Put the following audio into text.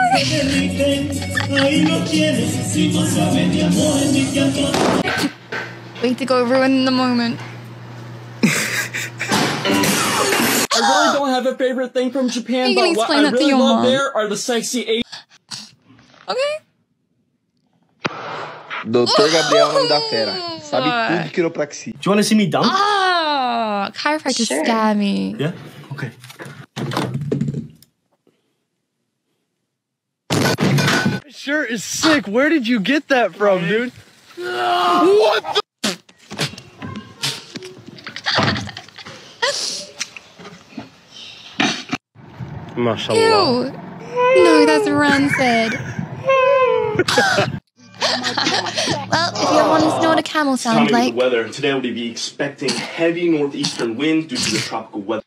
Way to go ruin the moment. I really don't have a favorite thing from Japan, but what I really love there are the sexy Asian. Okay. Doutor Gabriel, nome da fera. Sabe tudo de quiropraxia. Do you want to see me dunk? Oh, chiropractor scare me. Yeah? Okay. This shirt is sick. Where did you get that from, dude? What the? Mashallah. Ew. No, that's rancid. Well, if you want to know what a camel sounds like. The weather. Today we'll be expecting heavy northeastern winds due to the tropical weather.